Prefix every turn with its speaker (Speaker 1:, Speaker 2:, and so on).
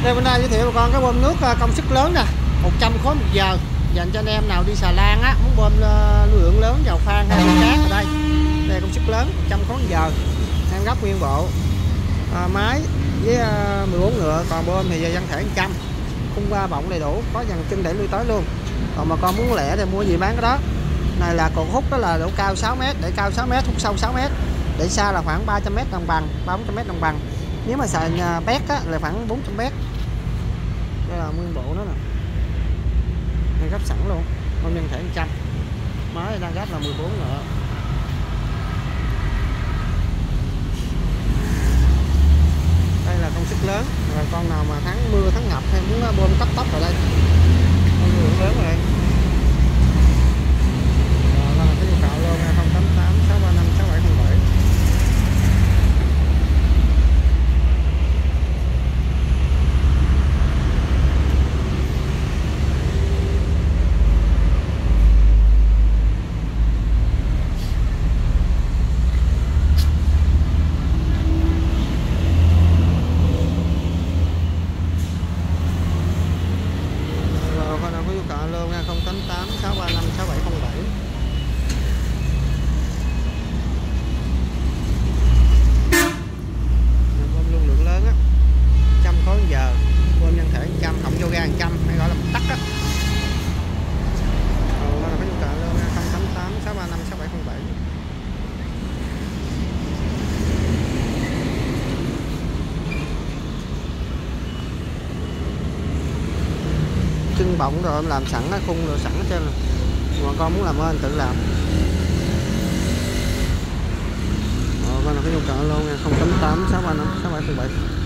Speaker 1: Đây bên đây giới thiệu bà con cái bơm nước công suất lớn nè, 100 khối một giờ, dành cho anh em nào đi xà lan á, muốn bơm lưu lượng lớn vào khoang hay bơm cát ở đây. Đây công suất lớn 100 khối một giờ, em gấp nguyên bộ, máy với 14 ngựa, còn bơm thì dân thể 100, khung ba bọng đầy đủ, có dàn chân để lui tới luôn. Còn mà con muốn lẻ thì mua gì bán cái đó. Này là cột hút, đó là độ cao 6 m, để cao 6 m, hút sâu 6 m, để xa là khoảng 300 m đồng bằng, 300 m đồng bằng. Nếu mà xài pét á, là khoảng 400 m. Đây là nguyên bộ nó nè, đang gấp sẵn luôn, bơm nhân thể 100, máy đang gấp là 14 ngựa. Đây là công suất lớn, rồi con nào mà tháng mưa tháng ngập hay muốn bơm cấp tốc vào đây, bơm lượng lớn rồi đây. Rồi là cái yêu cầu luôn 088 635 6707. Luôn nha, 088 635 6707. Bơm lưu lượng lớn á, 100 khối một giờ, bơm nhân thể 100, họng vô ga 100, hay gọi là một tắc á. Rồi là cái nhu cầu luôn nha, 088 635 6707. Chân bọng rồi em làm sẵn, khung rồi sẵn hết trơn rồi. Mà con muốn làm ơn tự làm. Con là cái nhu cầu luôn nha, 088 635 6707.